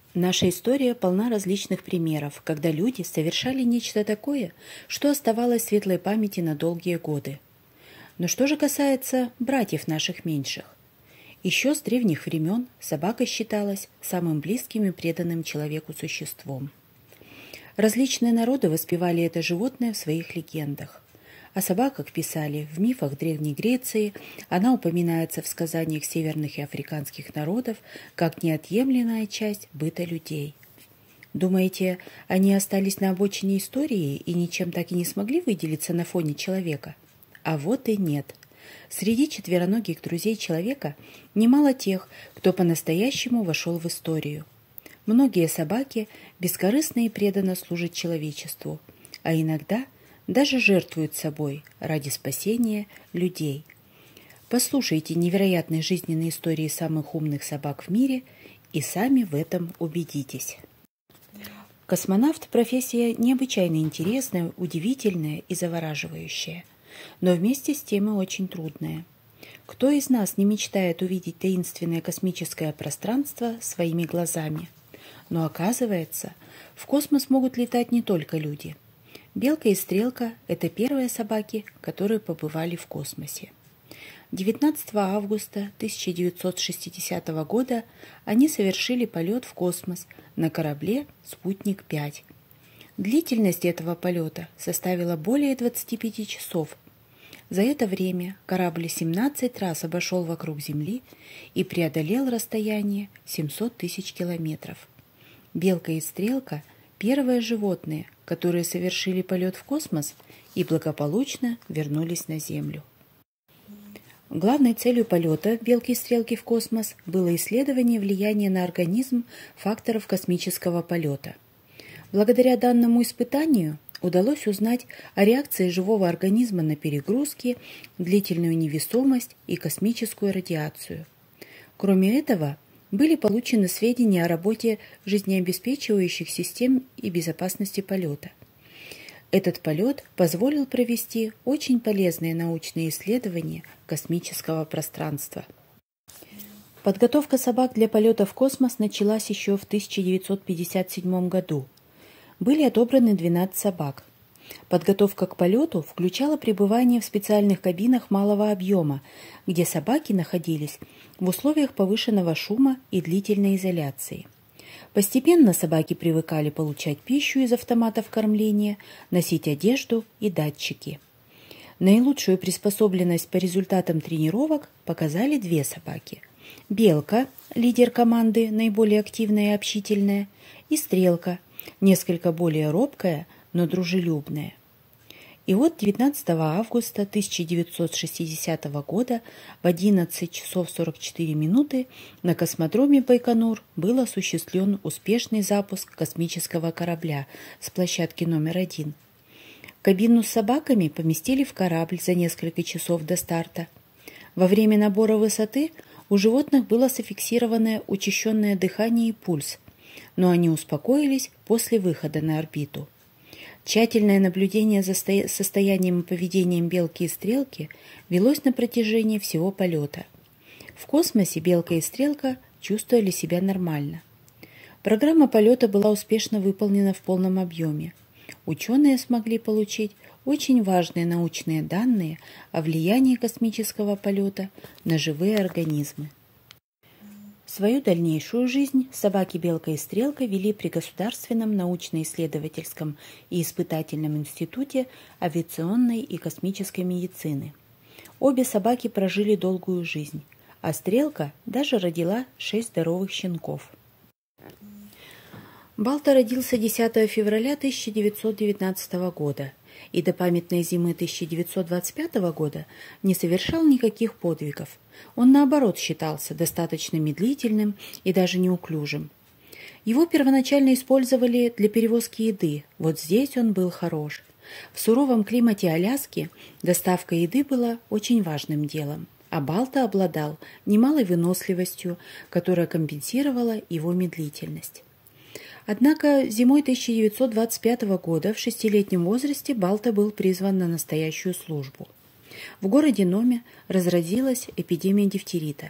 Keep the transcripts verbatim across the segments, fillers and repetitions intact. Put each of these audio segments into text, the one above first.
Наша история полна различных примеров, когда люди совершали нечто такое, что оставалось в светлой памяти на долгие годы. Но что же касается братьев наших меньших? Еще с древних времен собака считалась самым близким и преданным человеку существом. Различные народы воспевали это животное в своих легендах. О собаках писали в мифах Древней Греции, она упоминается в сказаниях северных и африканских народов как неотъемлемая часть быта людей. Думаете, они остались на обочине истории и ничем так и не смогли выделиться на фоне человека? А вот и нет. Среди четвероногих друзей человека немало тех, кто по-настоящему вошел в историю. Многие собаки бескорыстно и преданно служат человечеству, а иногда даже жертвуют собой ради спасения людей. Послушайте невероятные жизненные истории самых умных собак в мире и сами в этом убедитесь. Космонавт – профессия необычайно интересная, удивительная и завораживающая, но вместе с тем и очень трудная. Кто из нас не мечтает увидеть таинственное космическое пространство своими глазами? Но оказывается, в космос могут летать не только люди. Белка и Стрелка – это первые собаки, которые побывали в космосе. девятнадцатого августа тысяча девятьсот шестидесятого года они совершили полет в космос на корабле «Спутник пять». Длительность этого полета составила более двадцати пяти часов. За это время корабль семнадцать раз обошел вокруг Земли и преодолел расстояние семьсот тысяч километров. Белка и Стрелка – первые животные, которые совершили полет в космос и благополучно вернулись на Землю. Главной целью полета Белки и Стрелки в космос было исследование влияния на организм факторов космического полета. Благодаря данному испытанию удалось узнать о реакции живого организма на перегрузки, длительную невесомость и космическую радиацию. Кроме этого, были получены сведения о работе жизнеобеспечивающих систем и безопасности полета. Этот полет позволил провести очень полезные научные исследования космического пространства. Подготовка собак для полета в космос началась еще в тысяча девятьсот пятьдесят седьмом году. Были отобраны двенадцать собак. Подготовка к полету включала пребывание в специальных кабинах малого объема, где собаки находились в условиях повышенного шума и длительной изоляции. Постепенно собаки привыкали получать пищу из автоматов кормления, носить одежду и датчики. Наилучшую приспособленность по результатам тренировок показали две собаки. Белка, лидер команды, наиболее активная и общительная, и Стрелка, несколько более робкая, но дружелюбная. И вот девятнадцатого августа тысяча девятьсот шестидесятого года в одиннадцать часов сорок четыре минуты на космодроме Байконур был осуществлен успешный запуск космического корабля с площадки номер один. Кабину с собаками поместили в корабль за несколько часов до старта. Во время набора высоты у животных было зафиксировано учащенное дыхание и пульс, но они успокоились после выхода на орбиту. Тщательное наблюдение за состоянием и поведением Белки и Стрелки велось на протяжении всего полета. В космосе Белка и Стрелка чувствовали себя нормально. Программа полета была успешно выполнена в полном объеме. Ученые смогли получить очень важные научные данные о влиянии космического полета на живые организмы. Свою дальнейшую жизнь собаки Белка и Стрелка вели при Государственном научно-исследовательском и испытательном институте авиационной и космической медицины. Обе собаки прожили долгую жизнь, а Стрелка даже родила шесть здоровых щенков. Балта родился десятого февраля тысяча девятьсот девятнадцатого года и до памятной зимы тысяча девятьсот двадцать пятого года не совершал никаких подвигов. Он, наоборот, считался достаточно медлительным и даже неуклюжим. Его первоначально использовали для перевозки еды, вот здесь он был хорош. В суровом климате Аляски доставка еды была очень важным делом, а Балта обладал немалой выносливостью, которая компенсировала его медлительность. Однако зимой тысяча девятьсот двадцать пятого года в шестилетнем возрасте Балта был призван на настоящую службу. В городе Номе разразилась эпидемия дифтерита.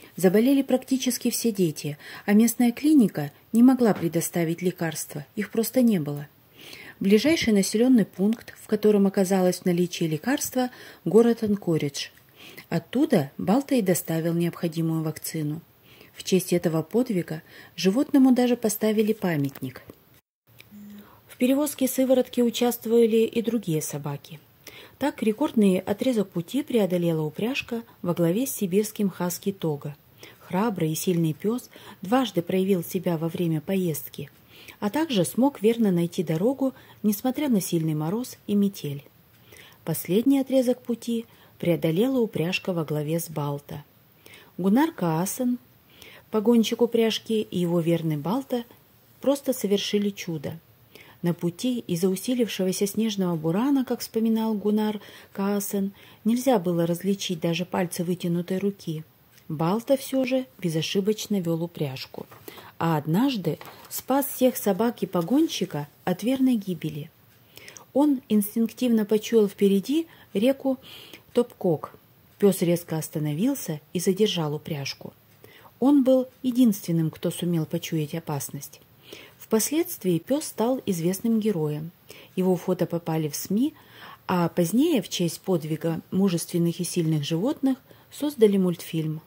Заболели практически все дети, а местная клиника не могла предоставить лекарства, их просто не было. Ближайший населенный пункт, в котором оказалось в наличии лекарства, город Анкоридж. Оттуда Балта и доставил необходимую вакцину. В честь этого подвига животному даже поставили памятник. В перевозке сыворотки участвовали и другие собаки. Так рекордный отрезок пути преодолела упряжка во главе с сибирским хаски Тога. Храбрый и сильный пес дважды проявил себя во время поездки, а также смог верно найти дорогу, несмотря на сильный мороз и метель. Последний отрезок пути преодолела упряжка во главе с Балта. Гуннар Каасен, погонщик упряжки, и его верный Балта просто совершили чудо. На пути из-за усилившегося снежного бурана, как вспоминал Гуннар Каасен, нельзя было различить даже пальцы вытянутой руки. Балта все же безошибочно вел упряжку, а однажды спас всех собак и погонщика от верной гибели. Он инстинктивно почуял впереди реку Топкок. Пес резко остановился и задержал упряжку. Он был единственным, кто сумел почуять опасность. Впоследствии пес стал известным героем. Его фото попали в СМИ, а позднее в честь подвига мужественных и сильных животных создали мультфильм.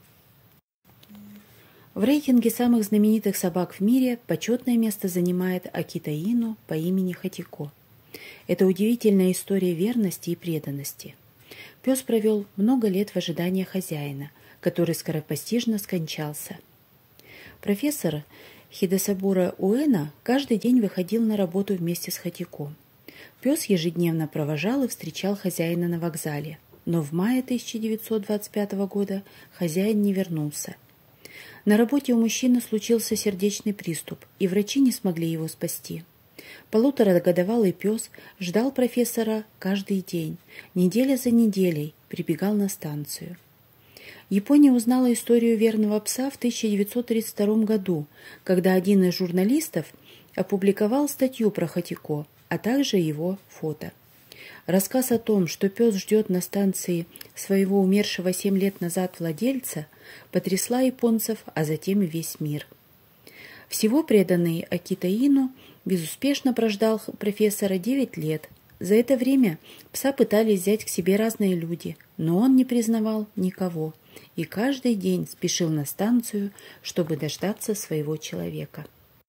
В рейтинге самых знаменитых собак в мире почетное место занимает Акита Ину по имени Хатико. Это удивительная история верности и преданности. Пес провел много лет в ожидании хозяина, который скоропостижно скончался. Профессор Хидесабура Уэна каждый день выходил на работу вместе с Хатико. Пес ежедневно провожал и встречал хозяина на вокзале, но в мае тысяча девятьсот двадцать пятого года хозяин не вернулся. На работе у мужчины случился сердечный приступ, и врачи не смогли его спасти. Полуторагодовалый пес ждал профессора каждый день, неделя за неделей прибегал на станцию. Япония узнала историю верного пса в тысяча девятьсот тридцать втором году, когда один из журналистов опубликовал статью про Хатико, а также его фото. Рассказ о том, что пес ждет на станции своего умершего семь лет назад владельца, потрясла японцев, а затем и весь мир. Всего преданный Акита Ину безуспешно прождал профессора девять лет. За это время пса пытались взять к себе разные люди, но он не признавал никого и каждый день спешил на станцию, чтобы дождаться своего человека.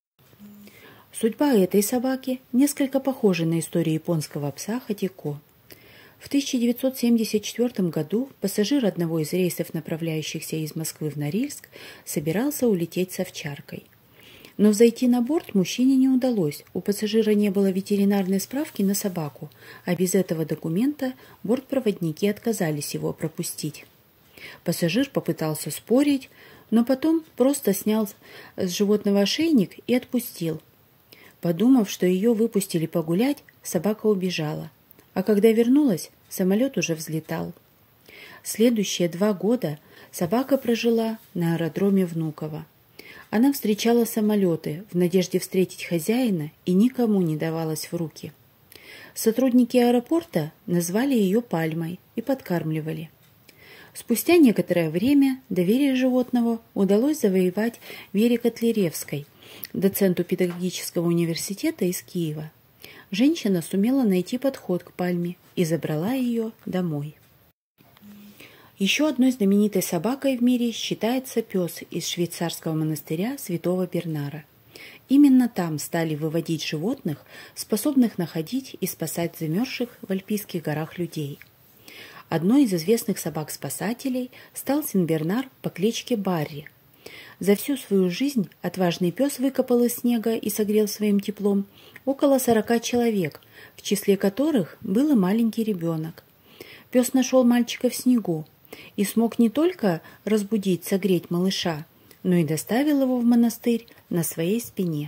Судьба этой собаки несколько похожа на историю японского пса Хатико. В тысяча девятьсот семьдесят четвёртом году пассажир одного из рейсов, направляющихся из Москвы в Норильск, собирался улететь с овчаркой. Но взойти на борт мужчине не удалось, у пассажира не было ветеринарной справки на собаку, а без этого документа бортпроводники отказались его пропустить. Пассажир попытался спорить, но потом просто снял с животного ошейник и отпустил. Подумав, что ее выпустили погулять, собака убежала, а когда вернулась, самолет уже взлетал. Следующие два года собака прожила на аэродроме Внуково. Она встречала самолеты в надежде встретить хозяина и никому не давалась в руки. Сотрудники аэропорта назвали ее Пальмой и подкармливали. Спустя некоторое время доверие животного удалось завоевать Вере Котляревской, доценту педагогического университета из Киева. Женщина сумела найти подход к Пальме и забрала ее домой. Еще одной знаменитой собакой в мире считается пес из швейцарского монастыря Святого Бернара. Именно там стали выводить животных, способных находить и спасать замерзших в Альпийских горах людей. Одной из известных собак-спасателей стал Сен-Бернар по кличке Барри. За всю свою жизнь отважный пес выкопал из снега и согрел своим теплом около сорока человек, в числе которых был и маленький ребенок. Пес нашел мальчика в снегу и смог не только разбудить, согреть малыша, но и доставил его в монастырь на своей спине.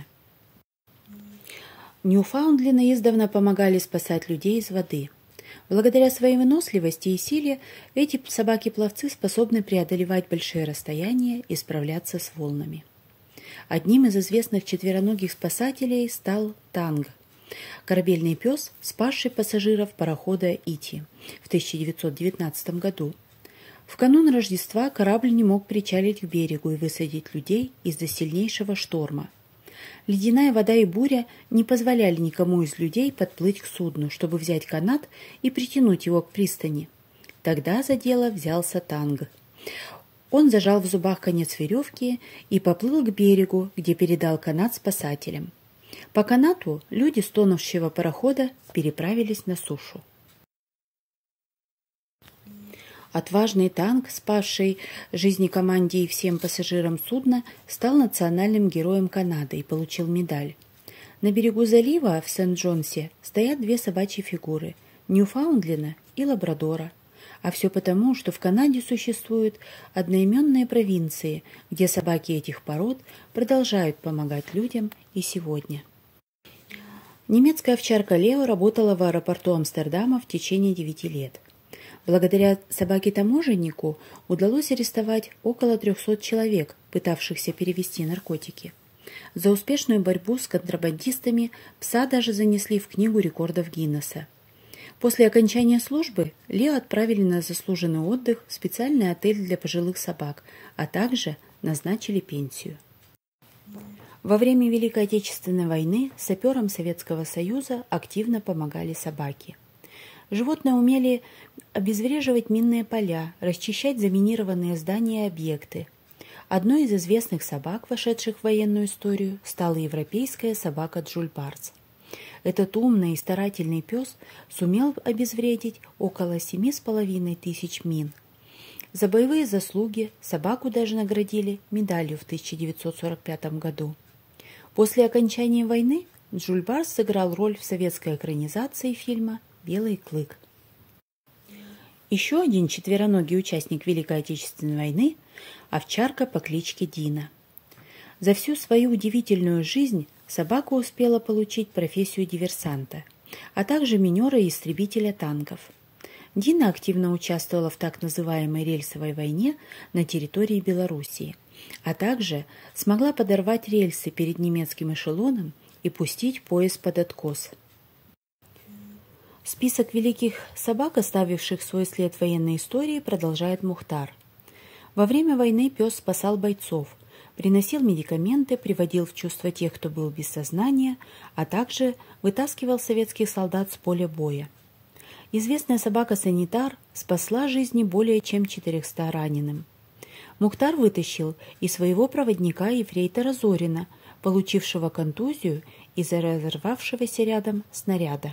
Ньюфаундленды издавна помогали спасать людей из воды. Благодаря своей выносливости и силе эти собаки-пловцы способны преодолевать большие расстояния и справляться с волнами. Одним из известных четвероногих спасателей стал Танг, корабельный пес, спасший пассажиров парохода «Ити» в тысяча девятьсот девятнадцатом году. В канун Рождества корабль не мог причалить к берегу и высадить людей из-за сильнейшего шторма. Ледяная вода и буря не позволяли никому из людей подплыть к судну, чтобы взять канат и притянуть его к пристани. Тогда за дело взялся Танг. Он зажал в зубах конец веревки и поплыл к берегу, где передал канат спасателям. По канату люди с тонувшего парохода переправились на сушу. Отважный Танг, спасший жизни команде и всем пассажирам судна, стал национальным героем Канады и получил медаль. На берегу залива в Сент-Джонсе стоят две собачьи фигуры – Ньюфаундлена и Лабрадора. А все потому, что в Канаде существуют одноименные провинции, где собаки этих пород продолжают помогать людям и сегодня. Немецкая овчарка Лео работала в аэропорту Амстердама в течение девяти лет. Благодаря собаке-таможеннику удалось арестовать около трехсот человек, пытавшихся перевезти наркотики. За успешную борьбу с контрабандистами пса даже занесли в книгу рекордов Гиннесса. После окончания службы Лео отправили на заслуженный отдых в специальный отель для пожилых собак, а также назначили пенсию. Во время Великой Отечественной войны саперам Советского Союза активно помогали собаки. Животные умели обезвреживать минные поля, расчищать заминированные здания и объекты. Одной из известных собак, вошедших в военную историю, стала европейская собака Джульбарс. Этот умный и старательный пес сумел обезвредить около семи с половиной тысяч мин. За боевые заслуги собаку даже наградили медалью в тысяча девятьсот сорок пятом году. После окончания войны Джульбарс сыграл роль в советской экранизации фильма «Белый клык». Еще один четвероногий участник Великой Отечественной войны – овчарка по кличке Дина. За всю свою удивительную жизнь собака успела получить профессию диверсанта, а также минера и истребителя танков. Дина активно участвовала в так называемой рельсовой войне на территории Белоруссии, а также смогла подорвать рельсы перед немецким эшелоном и пустить поезд под откос. Список великих собак, оставивших свой след в военной истории, продолжает Мухтар. Во время войны пес спасал бойцов, приносил медикаменты, приводил в чувство тех, кто был без сознания, а также вытаскивал советских солдат с поля боя. Известная собака-санитар спасла жизни более чем четырёмстам раненым. Мухтар вытащил и своего проводника ефрейтора Зорина, получившего контузию из-за разорвавшегося рядом снаряда.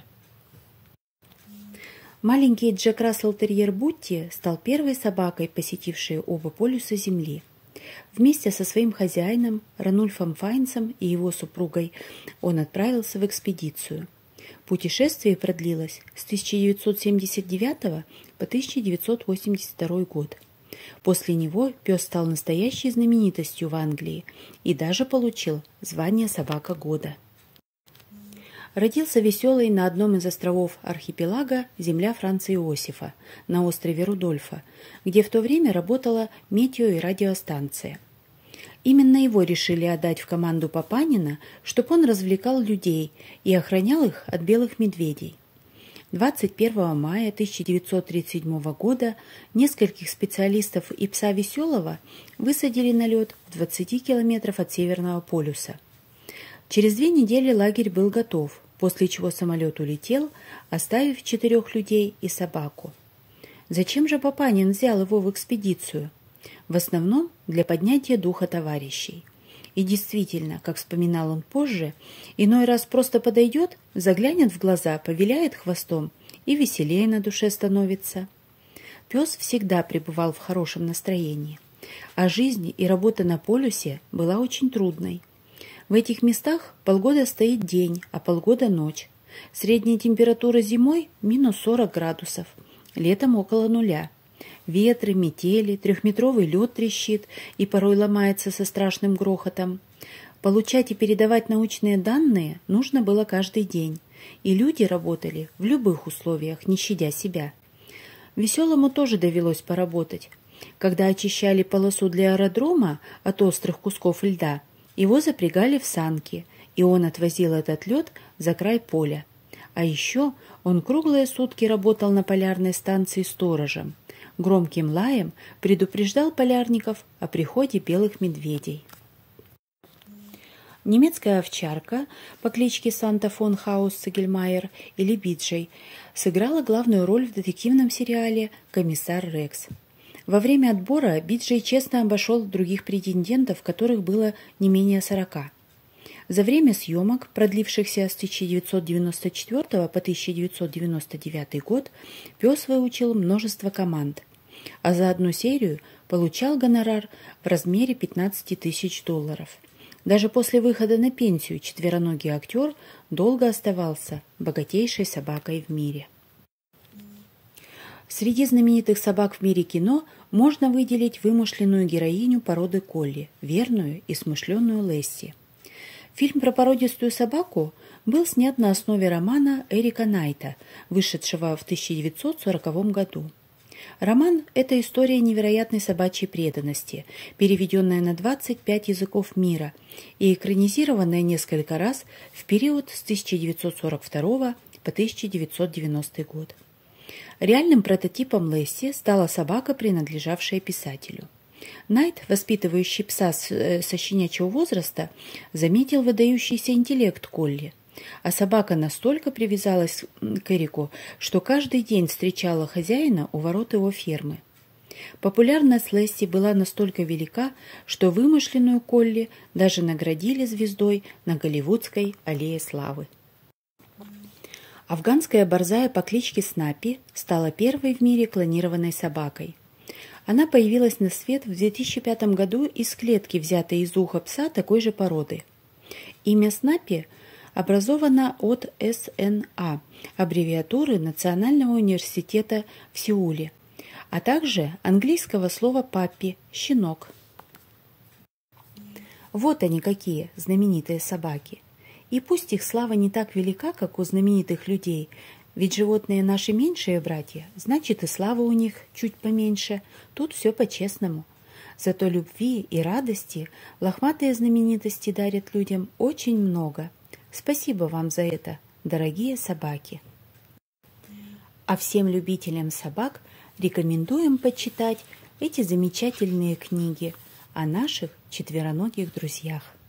Маленький Джек Рассел-терьер Бутти стал первой собакой, посетившей оба полюса Земли. Вместе со своим хозяином Ранульфом Файнсом и его супругой он отправился в экспедицию. Путешествие продлилось с тысяча девятьсот семьдесят девятого по тысяча девятьсот восемьдесят второй год. После него пес стал настоящей знаменитостью в Англии и даже получил звание «Собака года». Родился Веселый на одном из островов архипелага земля Франца Иосифа, на острове Рудольфа, где в то время работала метео- и радиостанция. Именно его решили отдать в команду Папанина, чтобы он развлекал людей и охранял их от белых медведей. двадцать первого мая тысяча девятьсот тридцать седьмого года нескольких специалистов и пса Веселого высадили на лед в двадцати километрах от Северного полюса. Через две недели лагерь был готов, после чего самолет улетел, оставив четырех людей и собаку. Зачем же Папанин взял его в экспедицию? В основном для поднятия духа товарищей. И действительно, как вспоминал он позже, иной раз просто подойдет, заглянет в глаза, повиляет хвостом, и веселее на душе становится. Пес всегда пребывал в хорошем настроении, а жизнь и работа на полюсе была очень трудной. В этих местах полгода стоит день, а полгода ночь. Средняя температура зимой – минус сорок градусов, летом около нуля. Ветры, метели, трехметровый лед трещит и порой ломается со страшным грохотом. Получать и передавать научные данные нужно было каждый день, и люди работали в любых условиях, не щадя себя. Веселому тоже довелось поработать. Когда очищали полосу для аэродрома от острых кусков льда, его запрягали в санки, и он отвозил этот лед за край поля. А еще он круглые сутки работал на полярной станции сторожем. громким лаем предупреждал полярников о приходе белых медведей. Немецкая овчарка по кличке Санта фон Хаус-Цегельмайер или Биджей сыграла главную роль в детективном сериале «Комиссар Рекс». Во время отбора Биджей честно обошел других претендентов, которых было не менее сорока. За время съемок, продлившихся с тысяча девятьсот девяносто четвёртого по тысяча девятьсот девяносто девятый год, пес выучил множество команд, а за одну серию получал гонорар в размере пятнадцати тысяч долларов. Даже после выхода на пенсию четвероногий актер долго оставался богатейшей собакой в мире. Среди знаменитых собак в мире кино можно выделить вымышленную героиню породы колли, верную и смышленную Лесси. Фильм про породистую собаку был снят на основе романа Эрика Найта, вышедшего в тысяча девятьсот сороковом году. Роман – это история невероятной собачьей преданности, переведенная на двадцать пять языков мира и экранизированная несколько раз в период с тысяча девятьсот сорок второго по тысяча девятьсот девяностый год. Реальным прототипом Лесси стала собака, принадлежавшая писателю. Найт, воспитывающий пса со щенячьего возраста, заметил выдающийся интеллект Колли, а собака настолько привязалась к Эрику, что каждый день встречала хозяина у ворот его фермы. Популярность Лесси была настолько велика, что вымышленную Колли даже наградили звездой на Голливудской аллее славы. Афганская борзая по кличке Снаппи стала первой в мире клонированной собакой. Она появилась на свет в две тысячи пятом году из клетки, взятой из уха пса такой же породы. Имя Снаппи образовано от эс эн а, аббревиатуры Национального университета в Сеуле, а также английского слова «паппи» – «щенок». Вот они какие знаменитые собаки. И пусть их слава не так велика, как у знаменитых людей, ведь животные наши меньшие братья, значит и слава у них чуть поменьше, тут все по-честному. Зато любви и радости лохматые знаменитости дарят людям очень много. Спасибо вам за это, дорогие собаки. А всем любителям собак рекомендуем почитать эти замечательные книги о наших четвероногих друзьях.